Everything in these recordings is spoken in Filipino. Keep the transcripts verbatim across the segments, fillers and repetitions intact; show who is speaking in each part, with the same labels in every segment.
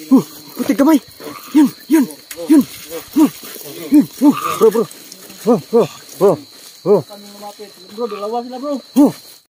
Speaker 1: Uh, putik kamay. Yun, yun, yun. Uh, yun, uh, bro, bro. Bro, bro, bro. Bro.
Speaker 2: Bro, dalawa sila bro.
Speaker 1: Uh.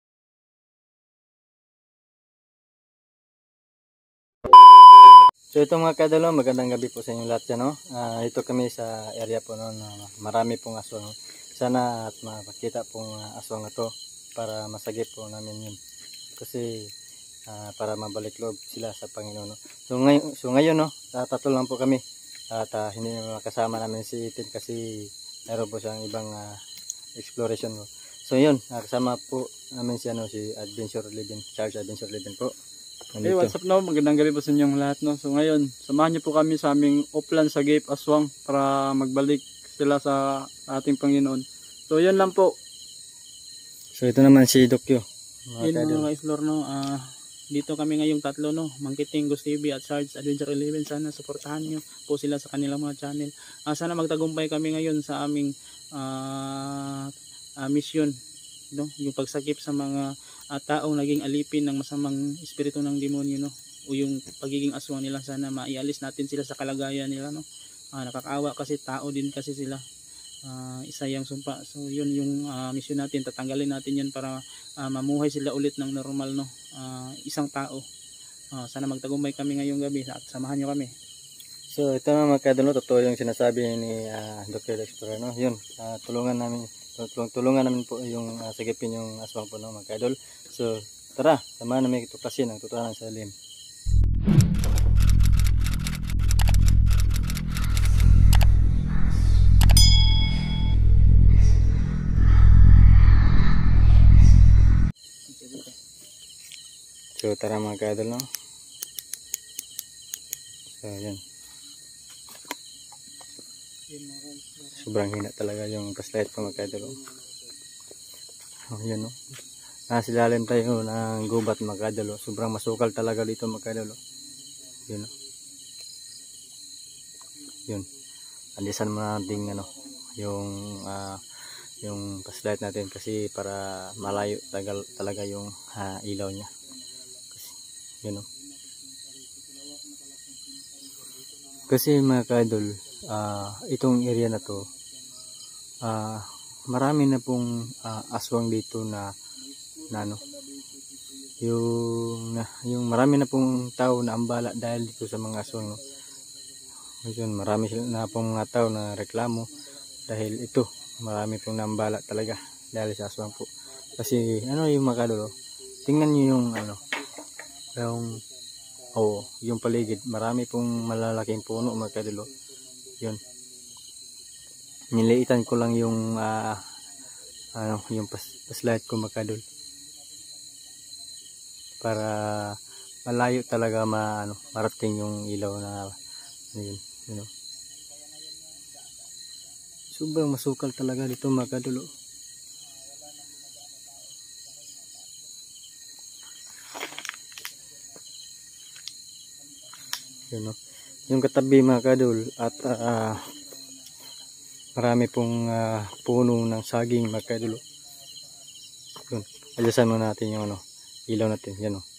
Speaker 1: So ito mga kadalo, magandang gabi po sa inyo lahat yan, no? Uh, ito kami sa area po noon, uh, marami pong aswang. Sana at makakita pong uh, aswang na to para masagip po namin yun. Kasi uh, para mabalik loob sila sa Panginoon, no? So ngayon, so ngayon no, tatlo lang po kami. At uh, hindi makasama namin si Itin kasi meron po siyang ibang uh, exploration. No? So yun, uh, kasama po namin si, ano, si Adventure Living, Charles Adventure Living po.
Speaker 2: Hey, what's up no? Magandang gabi po sa inyong lahat, no? So ngayon, samahan niyo po kami sa aming upland sa Gape Aswang para magbalik sila sa ating Panginoon. So yan lang po.
Speaker 1: So ito naman si Dokyo.
Speaker 2: Yun mga ka-explore, no? Uh, dito kami ngayong tatlo, no? Mangkiting, Ghost T V at Charles Adventure Eleven. Sana suportahan niyo po sila sa kanilang mga channel. Uh, sana magtagumpay kami ngayon sa aming uh, uh, mission, no? Yung pagsakip sa mga uh, taong naging alipin ng masamang espiritu ng demonyo, no? O yung pagiging aswang nila, sana maialis natin sila sa kalagayan nila, no? Uh, nakakaawa kasi tao din kasi sila. Uh, isa yung sumpa. So yun yung uh, mission natin, tatanggalin natin yan para uh, mamuhay sila ulit ng normal, no? Uh, isang tao. Uh, sana magtagumpay kami ngayong gabi at samahan nyo kami.
Speaker 1: So ito na mga kadalo, totoo yung sinasabi ni uh, Doctor Explorer, no? Yun, uh, tulungan namin tulung tulungan namin po yung uh, sagipin yung aswang po, no, mga kadol. So tara, samahan namin tuklasin ang totohanan sa lim. So tara mga kadol, no? So yan, sobrang hina talaga yung flashlight ko mga kadol. Oh, yan, no? Nasa ilalim tayo ng gubat mga kadol. Sobrang masukal talaga dito mga kadol. Yun, no? Yun, andisan mo natin ano, yung uh, yung flashlight natin kasi para malayo talaga, talaga yung uh, ilaw niya. Yun, no? Kasi mga kadol, uh, itong area na to, uh, marami na pong uh, aswang dito na, na ano, yung, na, yung marami na pong tao na ambala dahil dito sa mga aswang, no? Yun, marami na pong mga tao na reklamo dahil ito, marami pong nambala talaga dahil sa aswang po. Kasi ano yung mga kadol, tingnan nyo yung ano, yung oh, yung paligid, marami pong malalaking puno mga kadol. Yun, niliitan ko lang yung uh, ano, yung flashlight ko mga kadol para malayo talaga ma, ano, marating yung ilaw na yun, you know. Sobrang masukal talaga dito mga kadol. Yun, no? Yung katabi mga kadol at uh, marami pong uh, puno ng saging mga kadol. Yun, adyasan mo natin yung ano, ilaw natin, yan, no?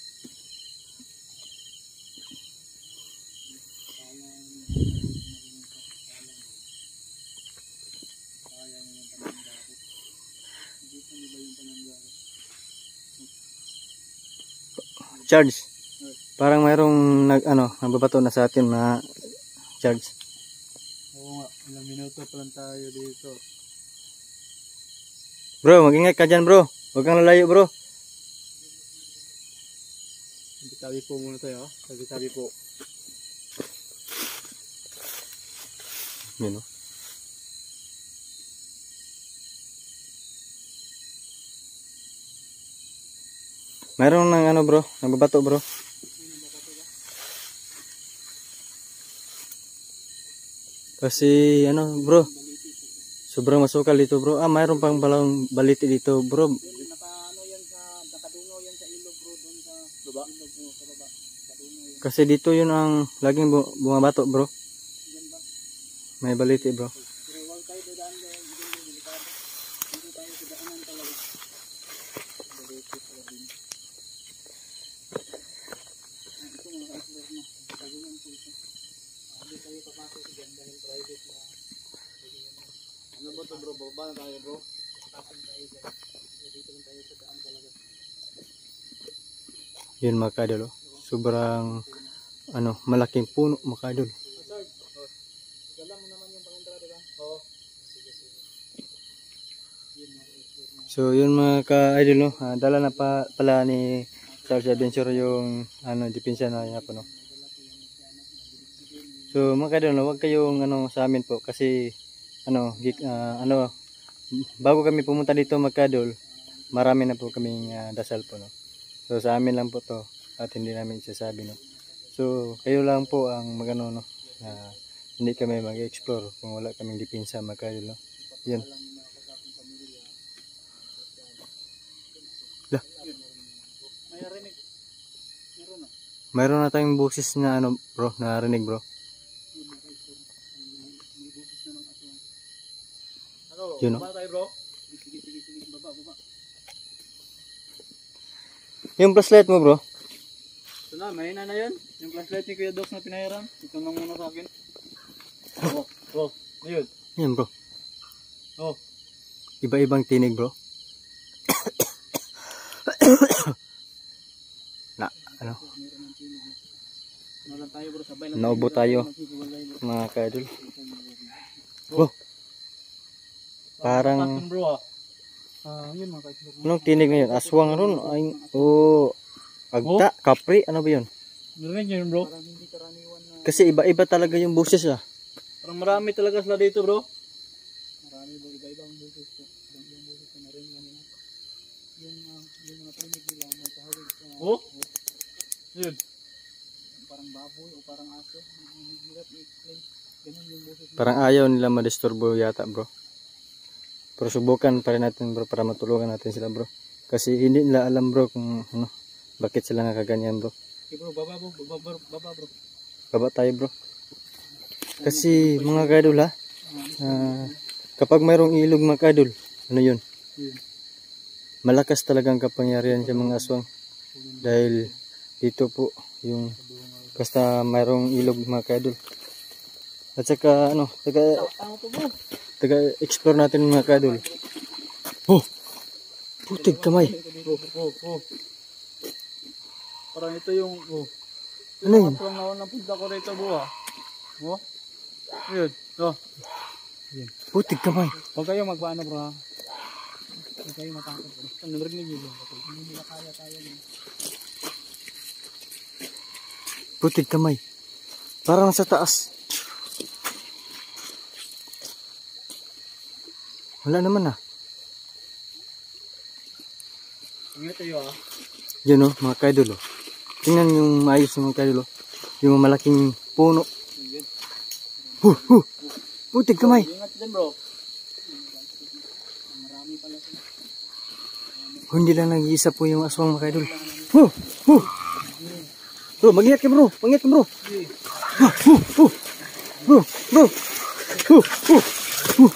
Speaker 1: Charge. Parang mayroong nag ano, nagbabato na sa atin na Charge.
Speaker 2: Oo nga, ilang minuto pa lang tayo dito.
Speaker 1: Bro, mag-ingat ka dyan bro. Huwag kang lalayo bro.
Speaker 2: Tabi po muna tayo, ha? Tabi-tabi po.
Speaker 1: Yun, no? Mayroong ng ano bro, nagbabato bro. Kasi ano bro, sobrang masukal dito bro. Ah, mayroon pang balong baliti dito bro.
Speaker 2: Naka-ano yan sa, nakadungaw yan sa ilog bro, doon sa baba. Ilog sa baba.
Speaker 1: Kasi dito yun ang laging bu bumabato bro. May baliti bro.
Speaker 2: Pero huwag tayo dadaan dahil hindi delikado. Hindi tayo sa daanan talaga. Baliti pala din. Ito mga ka-explore na. bro, baba na tayo bro. Tasin tayo dyan. Dito lang tayo sa daan talaga.
Speaker 1: Yun mga ka-idol, oh. Sobrang ano, malaking puno mga ka-idol.
Speaker 2: Gala mo naman yung pangandra, diba? Oo. Sige, sige.
Speaker 1: So yun mga ka-idol, no? Ah, dala na pa pala ni Charles Adventure yung ano, depensa na niya po, no? So mga ka-idol, no, huwag kayong ano sa amin po kasi ano, gik, ah, ano bago kami pumunta dito mga ka-idol, marami na po kaming uh, dasal po, no? So sa amin lang po to at hindi namin isasabi, no? So kayo lang po ang magano, no, na hindi kami mag-explore kung wala kaming depensa mga ka-idol, no? Yun. Lah.
Speaker 2: May narinig. Meron na.
Speaker 1: Mayroon na tayong boses na ano bro, narinig bro.
Speaker 2: Ano,
Speaker 1: Yun, no?
Speaker 2: baba tayo bro. Sige, sige, sige, baba, baba.
Speaker 1: Yung flashlight mo bro.
Speaker 2: Ito na, mahina na yan. Yung flashlight ni Kuya Dox na pinahiram. Ito lang muna sa akin. Oh, oh, ayun.
Speaker 1: Yan bro.
Speaker 2: Oh.
Speaker 1: Iba-ibang tinig bro. Na, ano?
Speaker 2: Ano lang tayo bro, sabay lang.
Speaker 1: Naubo tayo mga ka-idol. Bro. Parang
Speaker 2: bro ah. Ah, yun mga ka-idol.
Speaker 1: anong tinig ngayon? Aswang ron? Ay, oh, agta, kapri, ano ba yun?
Speaker 2: Narinig yun bro?
Speaker 1: Kasi iba-iba talaga yung boses ah.
Speaker 2: Parang marami talaga sila dito bro. Marami bro, iba-iba ang boses ko. Ibang boses ko narinig kanina. Yung, uh, yung mga tinig nila, may kahawig sa... Oh? Yun. Parang baboy o parang aso. Hirap i-explain. Ganun yung boses.
Speaker 1: Parang ayaw nila madisturbo yata bro. Pero subukan pa rin natin bro para matulungan natin sila bro. Kasi hindi nila alam bro kung ano, bakit sila nakaganyan bro.
Speaker 2: Okay bro, baba bro, baba bro, baba bro.
Speaker 1: Baba tayo bro. Kasi mga ka-idol ha, uh, kapag mayroong ilog mga ka-idol, ano yun? Malakas talagang kapangyarihan sa mga aswang. Dahil dito po yung basta mayroong ilog mga ka-idol. At saka ano, taga, taga explore natin mga ka-idol. Oh! Putig kamay.
Speaker 2: Oh, oh, oh. Parang ito yung, oh.
Speaker 1: Ano yun?
Speaker 2: Parang nawan ng punta ko rito bro ha. Oh. Yun. Oh.
Speaker 1: Putig kamay.
Speaker 2: Huwag kayo magpaano bro ha. Huwag kayo matakot bro. Ano narinig nyo bro? Hindi nila kaya tayo bro.
Speaker 1: Putig kamay. Parang sa taas. Wala naman ah.
Speaker 2: Tingnan tayo ha.
Speaker 1: Yan o, mga ka-idol o. Tingnan yung maayos ng mga ka-idol o. Yung malaking puno. Huh, huh. Putig kamay.
Speaker 2: Ingat dyan bro. Marami pala sila.
Speaker 1: Hindi lang nag-iisa po yung aswang mga ka-idol. Huh, huh. Bro, mag-ingat ka bro. Mag-ingat ka bro. Huh, huh, huh. Bro, bro. Huh, huh, huh.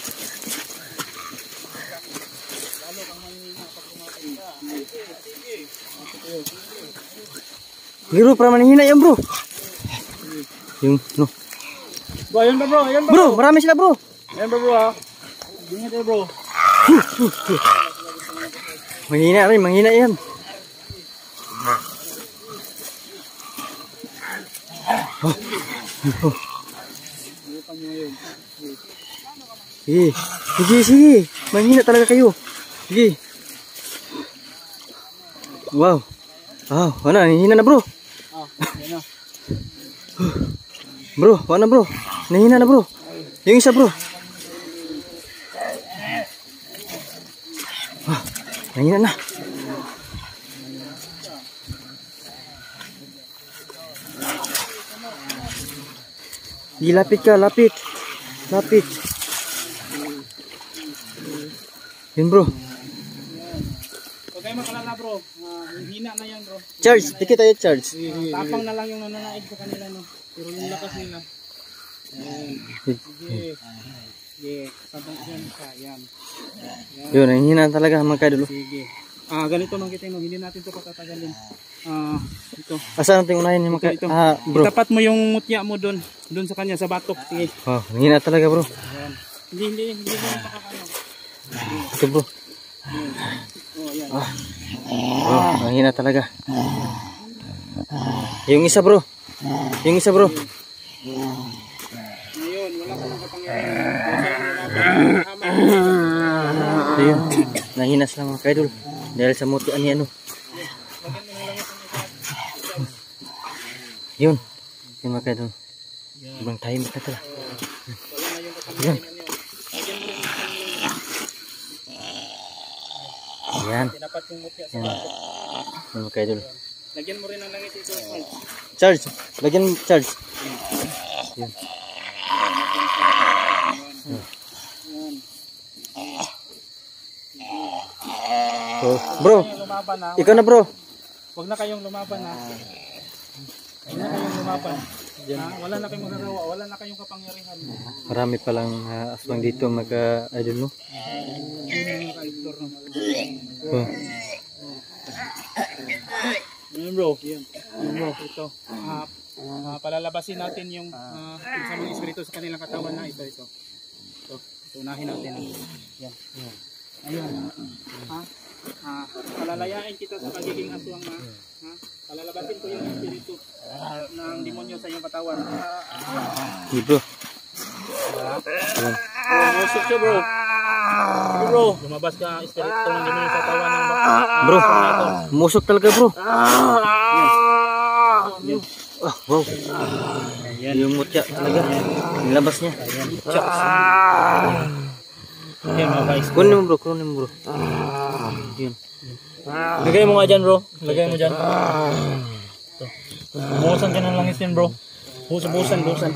Speaker 1: Bro, para manihina yan bro. Yung, no.
Speaker 2: Bro, ayan ba bro? Ayan ba
Speaker 1: Bro, marami sila bro.
Speaker 2: Ayan ba bro ha? Ingat tayo bro.
Speaker 1: Manghina rin, manghina yan. Oh. Oh. Sige, sige, sige. Manghina talaga kayo. Sige. Wow. Wow, wala, nahihina na bro.
Speaker 2: Ah, ayan na.
Speaker 1: Bro, wala bro. Nahihina na bro. Yung isa bro. Ah, nahihina na. Di, lapit ka, lapit. Lapit. Yun bro.
Speaker 2: Huwag kayo makalala bro. Uh, hina na yan bro.
Speaker 1: Charge, dikit tayo charge.
Speaker 2: Uh, tapang na lang yung nananaig sa kanila no. Pero yung lakas nila. Ayan. Sige. Sige. Sabang yan ka. Yan.
Speaker 1: Yun, nahihina talaga mga ka-idol.
Speaker 2: Sige. Ah, ganito mang kita no. Hindi natin ito patatagalin. Ah, ito.
Speaker 1: Asan natin unahin yung mga
Speaker 2: Ito, ito.
Speaker 1: Ah, bro.
Speaker 2: Itapat mo yung mutya mo doon. Doon sa kanya, sa batok. Sige.
Speaker 1: Oh, nahihina talaga bro.
Speaker 2: Ayan. Hindi, hindi, hindi mo makakano.
Speaker 1: Ito bro.
Speaker 2: Oh, ayan.
Speaker 1: Ah. Bro, mahina talaga. Yung isa bro. Yung isa bro.
Speaker 2: Ngayon, wala ka nang kapangyarihan.
Speaker 1: Ayun. Nahinas lang mga kaidol. Dahil sa mutian ni ano. Yun. Yun mga kaidol. Ibang tahimik na talaga. Yun. Yan.
Speaker 2: Dapat yung mutya sa
Speaker 1: Yan.
Speaker 2: bato.
Speaker 1: Yan mga kaidol.
Speaker 2: Lagyan mo rin ng langis ito.
Speaker 1: Charge. Lagyan mo charge. Yun. So, bro,
Speaker 2: Lumaban na.
Speaker 1: ikaw na bro.
Speaker 2: Huwag na kayong lumaban ha. Huwag na kayong lumaban. Ha? Wala na kayong magagawa. Wala na kayong kapangyarihan.
Speaker 1: Marami palang uh, aswang dito mga idol no. Oh.
Speaker 2: Yan bro. Yan. Yan bro. Ito. Uh, uh, palalabasin natin yung uh, isa mga espiritu sa kanilang katawan na ito. Ito. Ito. Tunahin natin. Yan. Ayun. Ha? Ah, palalayain kita sa pagiging aswang ha. Ha? Palalabasin ko yung espiritu uh, ng demonyo sa iyong katawan.
Speaker 1: Hey bro.
Speaker 2: Bro, musok siya bro. Hey, bro, lumabas ka espiritu ng demonyo sa katawan ng
Speaker 1: Bro, musok talaga bro.
Speaker 2: Yan.
Speaker 1: Oh, wow.
Speaker 2: Yan.
Speaker 1: Yung mutya talaga. Nilabas niya.
Speaker 2: Yan mga guys.
Speaker 1: Kunin mo bro, kunin mo bro. Yun.
Speaker 2: Lagay mo nga dyan bro. Lagay mo dyan. Ito. Buhusan ka ng langis yan bro. Buhusan, buhusan, buhusan.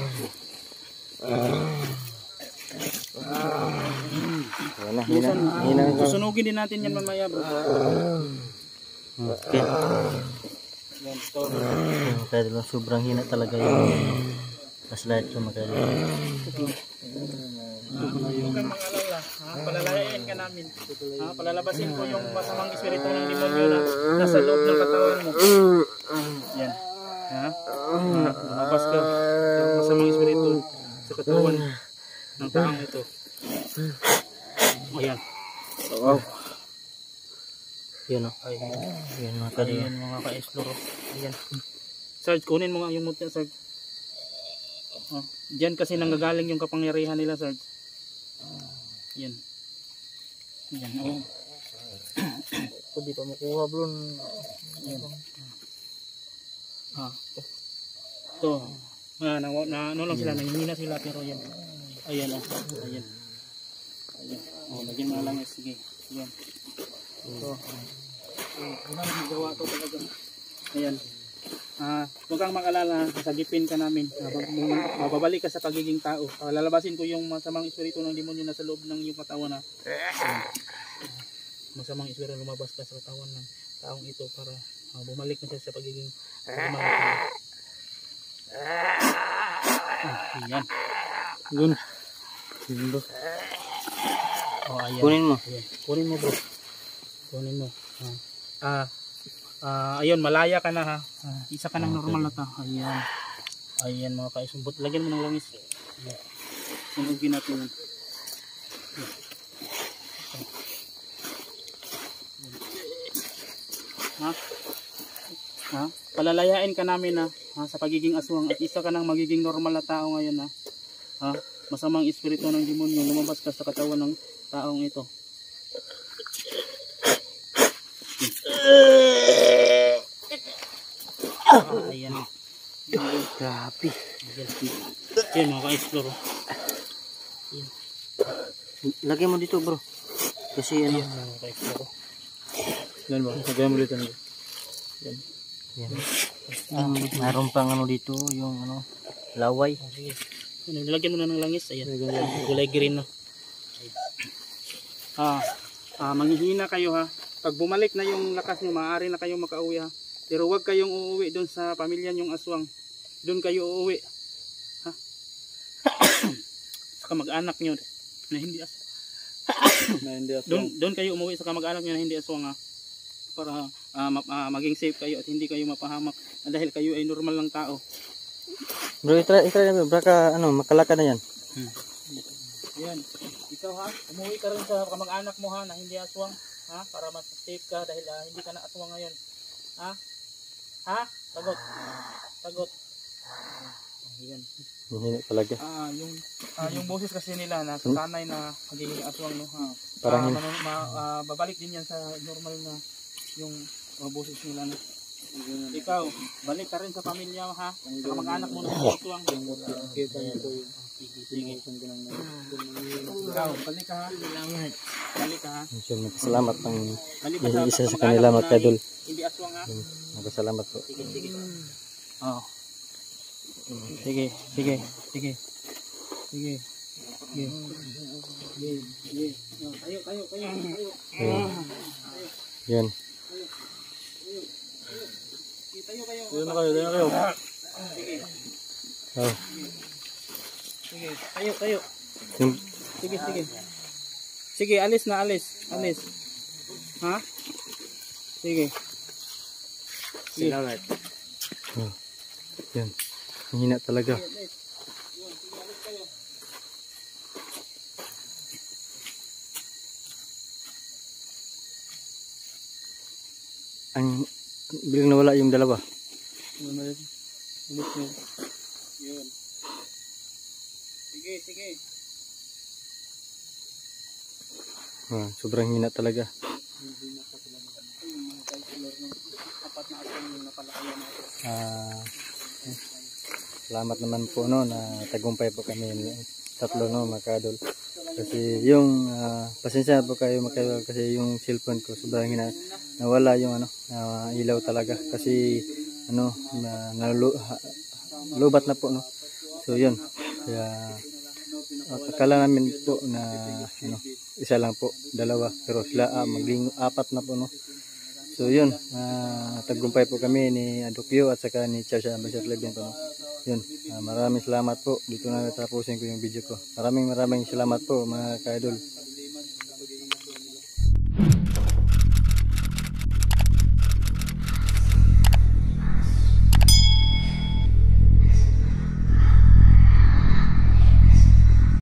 Speaker 1: Wala, hina. Hina.
Speaker 2: Susunugin din natin yan mamaya bro.
Speaker 1: Okay.
Speaker 2: Yan, ito.
Speaker 1: Kaya dito sobrang hina talaga yung flashlight ko mga idol.
Speaker 2: Huwag kang mag-alala. Ha? Palalayain ka namin. Ha? Palalabasin ko yung masamang espiritu ng demonyo na nasa loob ng katawan mo. Yan. Ha? Ha? Lumabas ka. Yung masamang espiritu sa katawan ng taong ito. Ayan.
Speaker 1: Wow. Yun o.
Speaker 2: Ayan.
Speaker 1: Yun mga kadol.
Speaker 2: Ayan mga ka-explore. Ayan. Sarge, kunin mo nga yung mutya, Sarge. Oh, diyan kasi nanggagaling yung kapangyarihan nila, Sarge. Yan. Yan. Oh.
Speaker 1: Hindi pa makuha bro.
Speaker 2: Yan. Ah. Ito. Ah, na, na, ano lang sila, nanghihina sila pero yan. Ayan oh. Ayan. Ayan. Oh, lagyan mo lang. Sige. Ayan. Ito. Wala na magawa ito talaga. Ayan. Ah, huwag kang mag-alala, sasagipin ka namin. Ah, mababalik ka sa pagiging tao. Ah, lalabasin ko yung masamang espiritu ng demonyo na sa loob ng iyong katawan na. Masamang espiritu lumabas ka sa katawan ng taong ito para ah, bumalik na siya sa pagiging normal. Ah, ayan. Yun.
Speaker 1: Yun bro.
Speaker 2: Oh, ayan.
Speaker 1: Kunin mo.
Speaker 2: Ayan. Kunin mo bro. Kunin mo. Ah, ah Ah, ayun, malaya ka na ha. Ah, isa ka ng normal na ta. Ayan. Ayan mga kaisumbot. Lagyan mo ng langis. Ayan. Sunugin natin yan. Ha? Ha? Palalayain ka namin ha, ha sa pagiging aswang at isa ka ng magiging normal na tao ngayon ha. Ha? Masamang espiritu ng demonyo lumabas ka sa katawan ng taong ito. Ah, ayan.
Speaker 1: Grabe.
Speaker 2: Yan mga ka-explore.
Speaker 1: Lagyan mo dito bro. Kasi ano.
Speaker 2: Yan mga ka-explore. Yan ba? Lagyan mo dito. Yan.
Speaker 1: Yan. Ah, meron pang ano dito yung ano laway.
Speaker 2: Lagyan mo na ng langis. Ayan. Gulay green no. Ah, ah, manghihina kayo ha. Pag bumalik na yung lakas nyo, maaari na kayong makauwi ha. Pero huwag kayong uuwi doon sa pamilya nyong aswang. Doon kayo uuwi. Ha? Sa kamag-anak nyo na hindi aswang.
Speaker 1: Na hindi
Speaker 2: Doon, doon kayo umuwi sa kamag-anak nyo na hindi aswang ha. Para uh, ma uh, maging safe kayo at hindi kayo mapahamak. Dahil kayo ay normal lang tao.
Speaker 1: Bro, itry, itry na bro. Baka ano, makalakad na yan.
Speaker 2: Hmm. Ayan. Isa ikaw ha, umuwi ka rin sa kamag-anak mo ha, na hindi aswang, ha, para mas safe ka dahil ah, hindi ka na aswang ngayon. Ha? Ha? Sagot. Sagot. Ayan.
Speaker 1: Hindi talaga.
Speaker 2: Ah, yung ah, yung boses kasi nila na sanay na magiging aswang no. Ha.
Speaker 1: Parang
Speaker 2: Ah,
Speaker 1: hin-
Speaker 2: manu- ma- ah, babalik din yan sa normal na yung mga boses nila no. Ikaw, balik ka rin sa pamilya ha. Sa kamag-anak mo na aswang. Kita niyo po yun. Sige. Ikaw, balik ka ha. Salamat. Balik ka ha.
Speaker 1: Siyempre, salamat ang
Speaker 2: Balik ka sa
Speaker 1: isa sa
Speaker 2: kamag-anak
Speaker 1: kanila
Speaker 2: mo
Speaker 1: mga
Speaker 2: na
Speaker 1: kadol.
Speaker 2: hindi aswang ha.
Speaker 1: Magpasalamat po.
Speaker 2: Sige, sige. Oh. Sige, sige, sige. Sige. Sige. Sige, sige. Oh, Tayo, tayo, tayo, tayo.
Speaker 1: Ayan. Yan.
Speaker 2: Sige, tayo kayo.
Speaker 1: Tayo na kayo, tayo na kayo.
Speaker 2: Sige,
Speaker 1: Oh.
Speaker 2: sige. Tayo, tayo.
Speaker 1: Yung,
Speaker 2: Sige, sige. Sige, alis na, alis. Alis. Ha? Sige. Sige. Salamat.
Speaker 1: oh. Yan. Ang hina talaga. Ang bilang nawala yung dalawa.
Speaker 2: Alis na. Yun. Sige, sige.
Speaker 1: Ah, sobrang hina talaga.
Speaker 2: Apat na aswang yung napalakayan natin.
Speaker 1: Ah, salamat naman po no na tagumpay po kami tatlo no mga kadol. Kasi yung ah, pasensya po kayo mga kadol kasi yung cellphone ko sobrang hina nawala yung ano ah, ilaw talaga kasi ano na, nalu, ha, lubat na po no. So yun. Kaya at akala namin po na ano isa lang po, dalawa pero sila ah, maging apat na po no. So yun, uh, tagumpay po kami ni Adokyo at saka ni Chasha Ambassador Levin po. No? Yun, uh, maraming salamat po. Dito na natapusin ko yung video ko. Maraming maraming salamat po mga ka-idol.